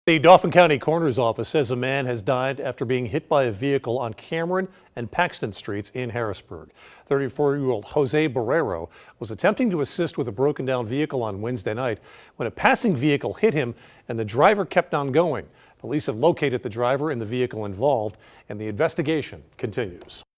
The Dauphin County Coroner's Office says a man has died after being hit by a vehicle on Cameron and Paxton Streets in Harrisburg. 34-year-old Jose Barrero was attempting to assist with a broken down vehicle on Wednesday night when a passing vehicle hit him and the driver kept on going. Police have located the driver and the vehicle involved, and the investigation continues.